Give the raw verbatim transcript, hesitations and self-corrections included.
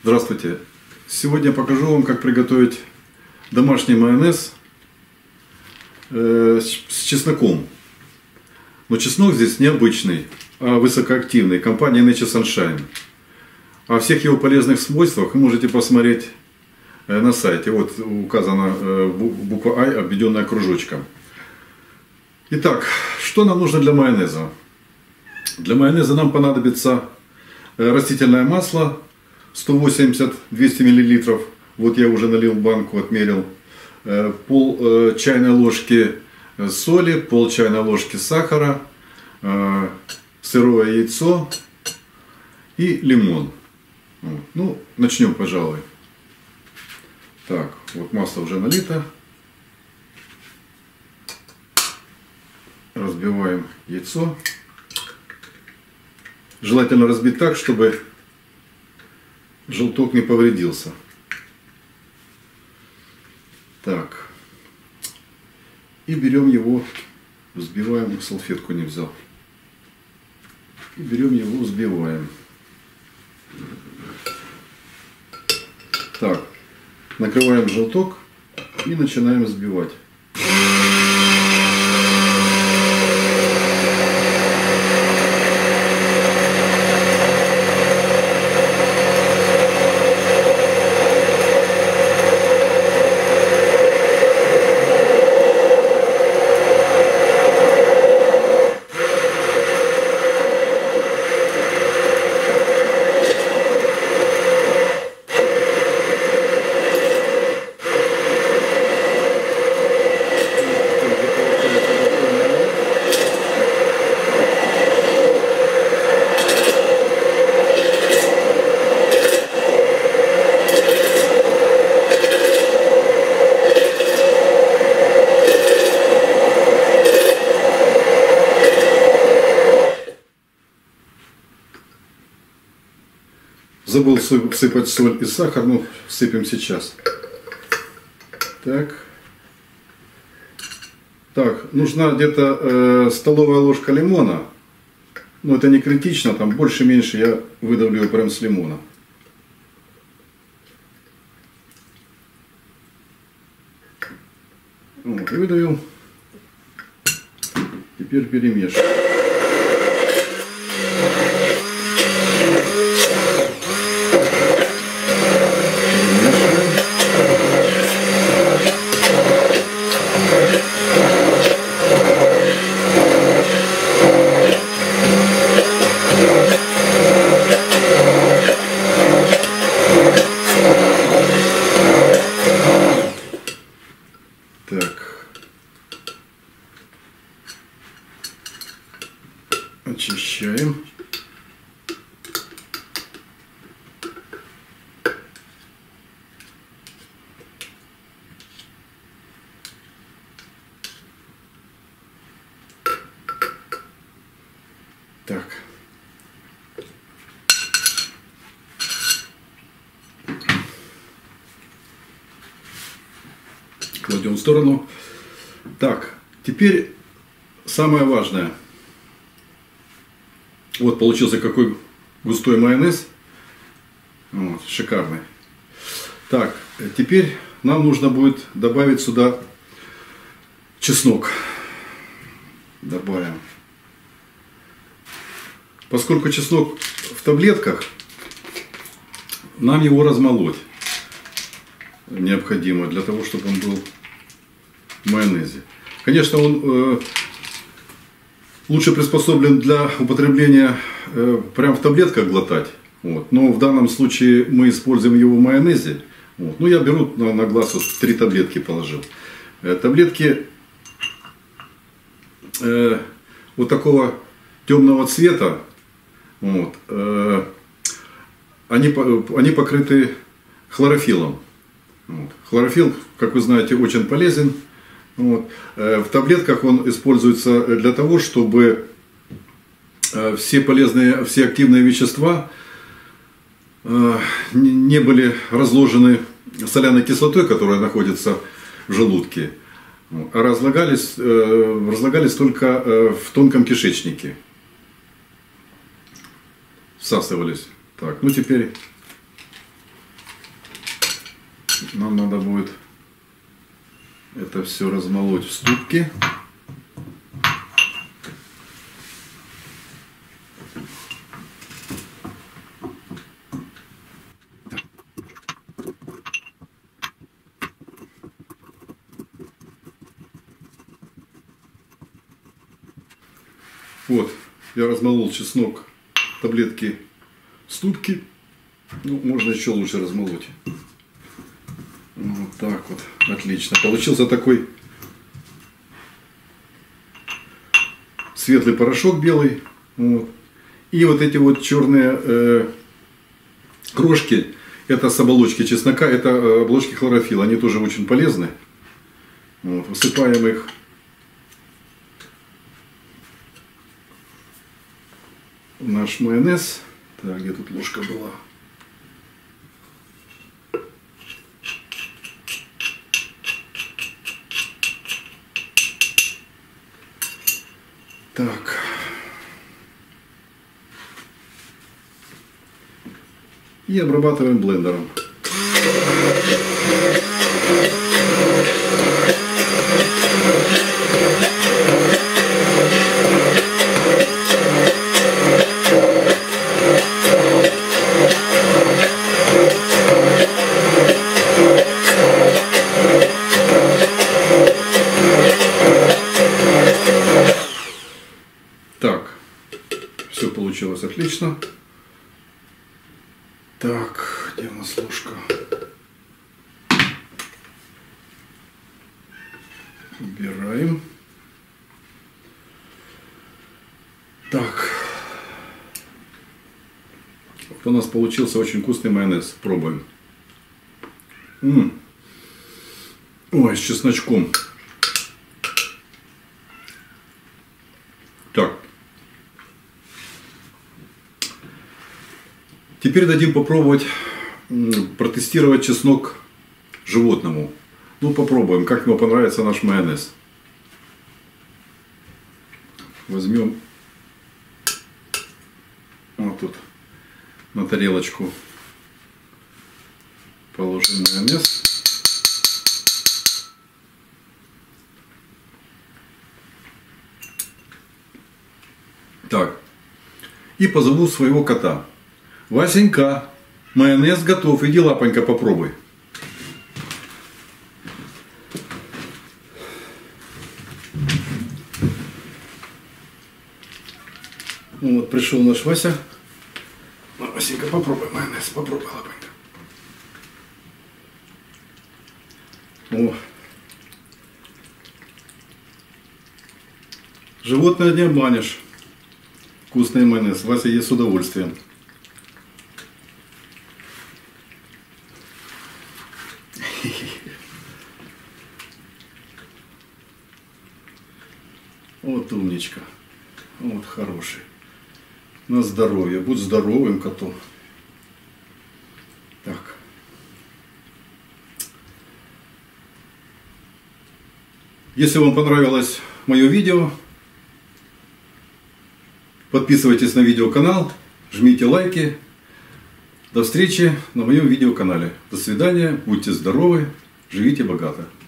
Здравствуйте! Сегодня я покажу вам, как приготовить домашний майонез э, с чесноком. Но чеснок здесь необычный, а высокоактивный, компания Nature Sunshine. О всех его полезных свойствах вы можете посмотреть э, на сайте. Вот указана э, буква I, обведенная кружочком. Итак, что нам нужно для майонеза? Для майонеза нам понадобится растительное масло сто восемьдесят — двести миллилитров. Вот я уже налил банку, отмерил. Пол чайной ложки соли, пол чайной ложки сахара, сырое яйцо и лимон. Вот. Ну, начнем, пожалуй. Так, вот масло уже налито. Разбиваем яйцо. Желательно разбить так, чтобы желток не повредился. Так. И берем его, взбиваем, салфетку не взял. И берем его, взбиваем. Так. Накрываем желток и начинаем взбивать. Забыл всыпать соль и сахар, ну, всыпем сейчас. Так. Так, нужна где-то э, столовая ложка лимона. Но это не критично, там больше-меньше я выдавлю прям с лимона. Вот, и выдавил. Теперь перемешиваем. Так, очищаем. Так. Кладем в сторону. Так, теперь самое важное. Вот получился какой густой майонез. Вот, шикарный. Так, теперь нам нужно будет добавить сюда чеснок. Добавим. Поскольку чеснок в таблетках, нам его размолоть необходимо для того, чтобы он был в майонезе. Конечно, он э, лучше приспособлен для употребления э, прямо в таблетках глотать. Вот. Но в данном случае мы используем его в майонезе. Вот. Ну, я беру на, на глаз вот три таблетки положил. Э, таблетки э, вот такого темного цвета. Вот, э, они, они покрыты хлорофиллом. Вот. Хлорофилл, как вы знаете, очень полезен. Вот. В таблетках он используется для того, чтобы все полезные, все активные вещества не были разложены соляной кислотой, которая находится в желудке, а разлагались, разлагались только в тонком кишечнике. Всасывались. Так, ну теперь нам надо будет это все размолоть в ступке. Вот, я размолол чеснок, таблетки ступки. Ну, можно еще лучше размолоть. Вот так вот, отлично. Получился такой светлый порошок белый. Вот. И вот эти вот черные э, крошки, это с оболочки чеснока, это оболочки хлорофилла. Они тоже очень полезны. Вот. Высыпаем их в наш майонез. Так, где тут ложка была? Так. И обрабатываем блендером. Так, все получилось отлично. Так, где у нас ложка? Убираем. Так. Вот у нас получился очень вкусный майонез. Пробуем. М-м. Ой, с чесночком. Так. Теперь дадим попробовать протестировать чеснок животному. Ну, попробуем, как ему понравится наш майонез. Возьмем вот тут на тарелочку, положим майонез. Так. И позову своего кота. Васенька, майонез готов, иди, лапонька, попробуй. Ну вот, пришел наш Вася. Ну, Васенька, попробуй майонез, попробуй, лапонька. О. Животное не обманешь. Вкусный майонез. Вася ест с удовольствием. Вот умничка. Вот хороший. На здоровье. Будь здоровым котом. Так. Если вам понравилось мое видео, подписывайтесь на видеоканал, жмите лайки. До встречи на моем видеоканале. До свидания, будьте здоровы, живите богато.